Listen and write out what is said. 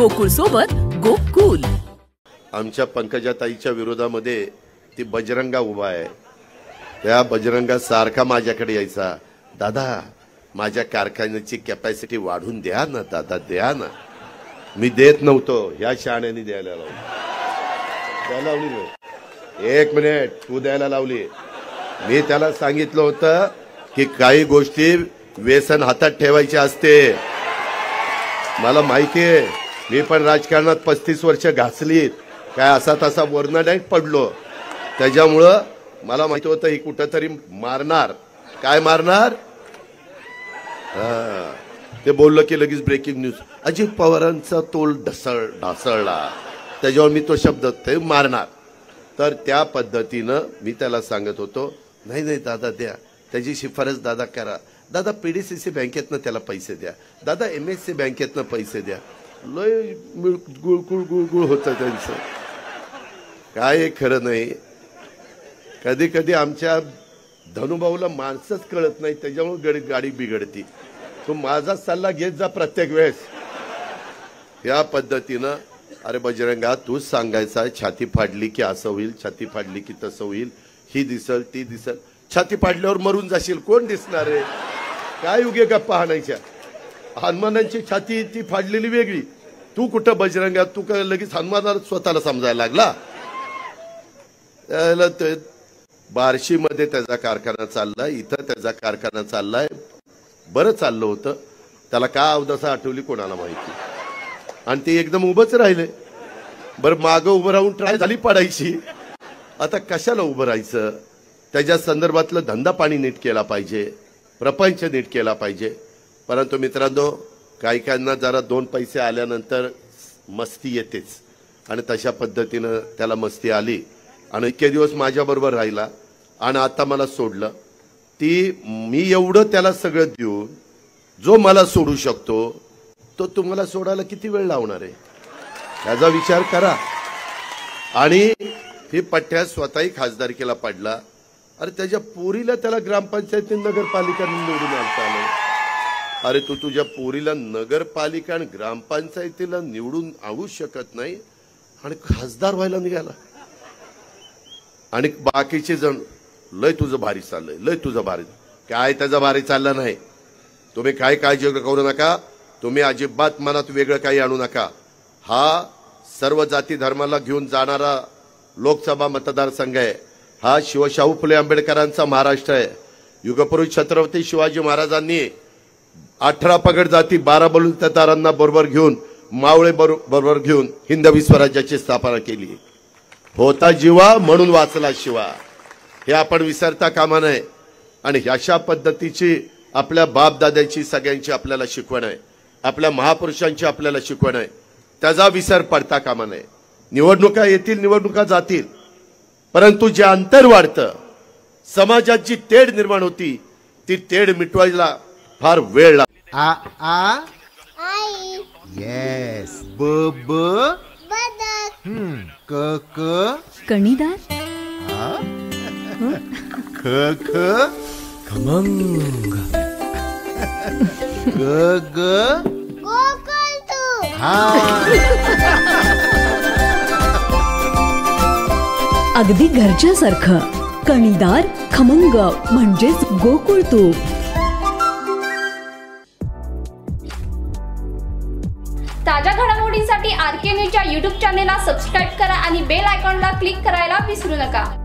गोकुळ सोबत गोकुल. आमच्या पंकजाताईच्या विरोधामध्ये ती बजरंगा उभा आहे. त्या बजरंगा सारखा माझ्याकडे यायचा, दादा माझ्या कारखान्याची कॅपॅसिटी वाढून द्या ना दादा, द्या ना. मी देत नव्हतो, ह्या शहाण्याने द्यायला लावली. एक मिनिट, तू द्यायला लावली. मी त्याला सांगितलं होतं की काही गोष्टी व्यसन हातात ठेवायचे असते. मला माहितीये, मी पण राजकारणात 35 वर्ष घासलीत, काय असा तसा वर्ण नाही पडलो. त्याच्यामुळं मला माहिती होतं ही कुठंतरी मारणार. काय मारणार? ते बोललं की लगेच ब्रेकिंग न्यूज, अजित पवारांचा तोल ढासळला. त्याच्यावर मी तो शब्द ते मारणार. तर त्या पद्धतीनं मी त्याला सांगत होतो, नाही नाही दादा द्या, त्याची शिफारस दादा करा, दादा पीडीसीसी बँकेतनं त्याला पैसे द्या, दादा MSC बँकेतनं पैसे द्या. लय गुळगुळ होतं त्यांचं, काय खरं नाही. कधी कधी आमच्या धनुभाऊला माणसंच कळत नाही, त्याच्यामुळे गाडी बिघडती. तो माझा सल्ला घेत जा प्रत्येक वेळेस. या पद्धतीनं अरे बजरंगा तूच सांगायचा, छाती फाडली की असं होईल, छाती फाडली की तसं होईल, ही दिसल ती दिसल. छाती फाडल्यावर मरून जाशील, कोण दिसणार आहे? काय उगे गप्पा हाणायच्या. हनुमानांची छाती ती फाडलेली वेगळी, तू कुठं बजरंगा, तू काय लगेच हनुमानाला स्वतःला समजायला लागला. बार्शीमध्ये त्याचा कारखाना चाललाय, इथं त्याचा कारखाना चाललाय. बरं चाललं होतं, त्याला का अवदसा आठवली कोणाला माहिती. आणि ते एकदम उभंच राहिले. बरं मागं उभं राहून ट्राय झाली पडायची, आता कशाला उभं राहायचं. त्याच्या संदर्भातलं धंदा पाणी नीट केला पाहिजे, प्रपंच नीट केला पाहिजे. परंतु मित्रांनो, काहीकांना जरा 2 पैसे आल्यानंतर मस्ती येतेच, आणि तशा पद्धतीनं त्याला मस्ती आली. आणि इतके दिवस माझ्याबरोबर राहिला आणि आता मला सोडलं. मी एवढं त्याला सगळं देऊन जो मला सोडू शकतो तो तुम्हाला सोडायला किती वेळ लावणार आहे, याचा विचार करा. आणि ही पठ्ठ्या स्वतःही खासदारकीला पडला. अरे त्याच्या पोरीला त्याला ग्रामपंचायती नगरपालिका निवडून आणता आलं. अरे तू तुझ्या पोरीला नगरपालिका आणि ग्रामपंचायतीला निवडून आणू शकत नाही आणि खासदार व्हायला निघाला. आणि बाकीचे जण लय तुझं भारी चाललंय, लय तुझं भारी. काय त्याचा भारी चाललं नाही. तुम्ही काय काळजी करू नका, तुम्ही अजिबात मनात वेगळं काही आणू नका. हा सर्व जाती धर्माला घेऊन जाणारा लोकसभा मतदारसंघ आहे. हा शिवशाहू फुले आंबेडकरांचा महाराष्ट्र आहे. युगपुरुष छत्रपती शिवाजी महाराजांनी 18 पगड जाती 12 बलुतेदारांना बरोबर घेऊन, मावळे बरोबर घेऊन हिंदवी स्वराज्याची स्थापना केली. होता जीवा म्हणून वाचला शिवा, हे आपण विसरता कामा नये. आणि अशा पद्धतीची आपल्या बापदाद्याची सगळ्यांची आपल्याला शिकवण आहे, आपल्या महापुरुषांची आपल्याला शिकवण आहे. त्याचा विसर पडता कामा नये. निवडणुका येतील, निवडणुका जातील, परंतु जे अंतर वाढतं, समाजात जी तेढ निर्माण होती, ती तेढ मिटवायला फार वेळ लागतो. येस. ब ब क क कणीदार. ख ख खमंग. ग ग गोकुळ तू. अगदी घरच्यासारखं. कणीदार खमंग म्हणजेच गोकुळ तूप. ताज्या घडामोडींसाठी RK न्यूजच्या YouTube चॅनेलला सबस्क्राईब करा आणि बेल आयकॉनला क्लिक करायला विसरू नका.